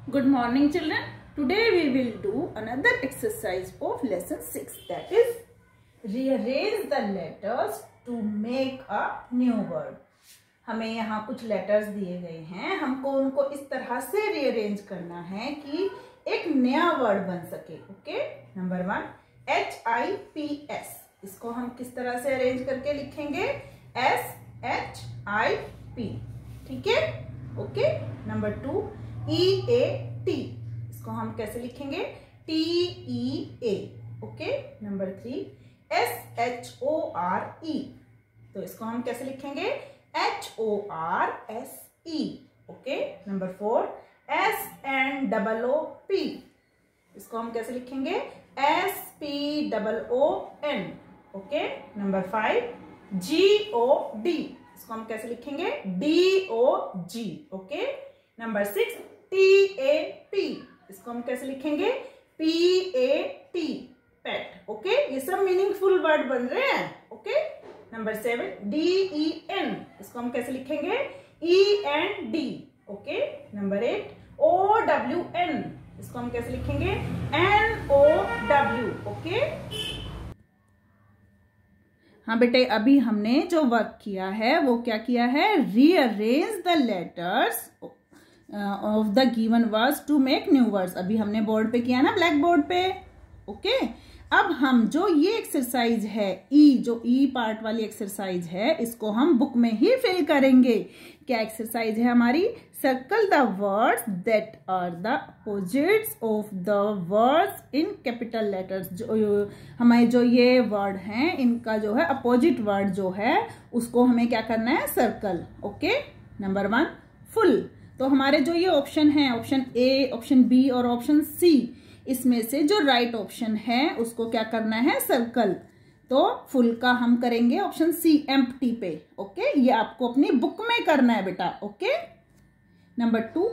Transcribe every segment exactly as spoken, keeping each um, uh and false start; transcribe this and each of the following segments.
Good morning, children. Today we will do another exercise of lesson six, that is rearrange the letters to make a new word. हमें यहाँ कुछ letters दिए गए हैं, हमको उनको इस तरह से रीअरेंज करना है कि एक नया वर्ड बन सके. Okay, number one H I P S. इसको हम किस तरह से अरेंज करके लिखेंगे? S H I P. ठीक है. Okay. Number two E A T. इसको हम कैसे लिखेंगे? T E A. Okay. Number three S H O R E. तो इसको हम कैसे लिखेंगे? H O R S E. Okay. Number four S N double O P. इसको हम कैसे लिखेंगे? S P double O N. Okay. Number five G O D. इसको हम कैसे लिखेंगे? D O G. Okay. Number six T A P. इसको हम कैसे लिखेंगे? P A T. Pat. Okay. ये सब मीनिंगफुल वर्ड बन रहे हैं. Okay. Number seven D E N. इसको हम कैसे लिखेंगे? E N D. Okay. Number eight O W N. इसको हम कैसे लिखेंगे? N O W. ओके. हाँ बेटे, अभी हमने जो वर्क किया है वो क्या किया है? Rearrange the letters of the given words to make new words. अभी हमने बोर्ड पे किया ना, ब्लैक बोर्ड पे. ओके. अब हम जो ये एक्सरसाइज है ई, जो ई पार्ट वाली एक्सरसाइज है, इसको हम बुक में ही फिल करेंगे. क्या एक्सरसाइज है हमारी? Circle the words that are the opposites of the words in capital letters. जो हमारे जो ये वर्ड हैं, इनका जो है अपोजिट वर्ड जो है उसको हमें क्या करना है? Circle. Okay. Number one full. तो हमारे जो ये ऑप्शन है, ऑप्शन ए, ऑप्शन बी और ऑप्शन सी, इसमें से जो राइट ऑप्शन है उसको क्या करना है? सर्कल. तो फुल का हम करेंगे ऑप्शन सी, एम्प्टी पे. ओके. ये आपको अपनी बुक में करना है बेटा. Okay. Number two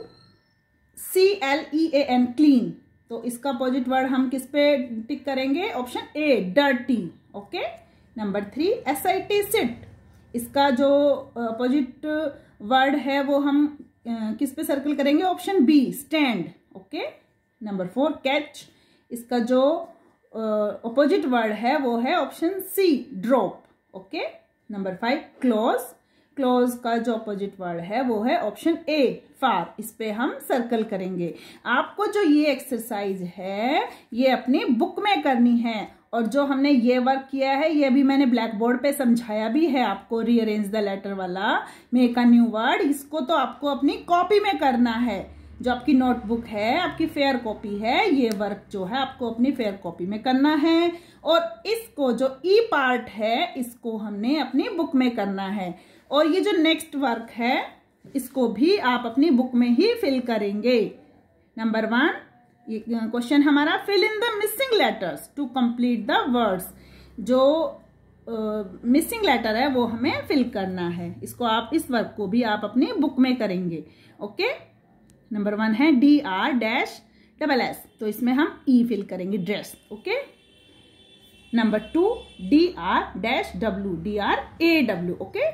C L E A N, clean. तो इसका अपोजिट वर्ड हम किस पे टिक करेंगे? Option A, dirty. Okay. Number three S I T, sit. इसका जो अपोजिट वर्ड है वो हम uh, किस पे सर्कल करेंगे? Option B, stand. Okay. Number four catch. इसका जो अपोजिट uh, वर्ड है वो है option C, drop. Okay. Number five close. Close का जो अपोजिट वर्ड है वो है ऑप्शन ए, फार. इस पे हम सर्कल करेंगे. आपको जो ये एक्सरसाइज है ये अपनी बुक में करनी है. और जो हमने ये वर्क किया है ये भी मैंने ब्लैक बोर्ड पे समझाया भी है आपको, रीअरेंज द लेटर वाला, मेक अ न्यू वर्ड. इसको तो आपको अपनी कॉपी में करना है. जो आपकी नोटबुक है, आपकी फेयर कॉपी है, ये वर्क जो है आपको अपनी फेयर कॉपी में करना है. और इसको जो ई पार्ट है इसको हमने अपनी बुक में करना है. और ये जो नेक्स्ट वर्क है इसको भी आप अपनी बुक में ही फिल करेंगे. नंबर वन ये क्वेश्चन हमारा, fill in the missing letters to complete the words. जो मिसिंग uh, लेटर है वो हमें फिल करना है. इसको आप, इस वर्क को भी आप अपनी बुक में करेंगे. ओके. नंबर वन है D R dash double S. तो इसमें हम ई फिल करेंगे, dress. Okay. Number two D R dash W, D R A W. Okay.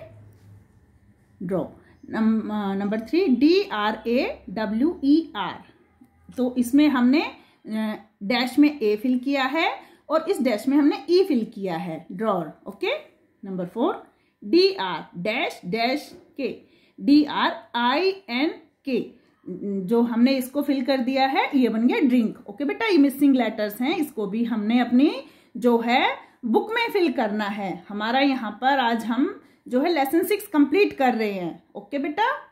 Draw. Number three D R A W E R. तो इसमें हमने dash में A fill किया है और इस डैश में हमने ई फिल किया है, drawer. Okay. Number four D R dash dash K, D R I N K. जो हमने इसको फिल कर दिया है ये बन गया ड्रिंक. ओके बेटा, ये मिसिंग लेटर्स हैं, इसको भी हमने अपनी जो है बुक में फिल करना है. हमारा यहाँ पर आज हम जो है लेसन सिक्स कंप्लीट कर रहे हैं. ओके बेटा.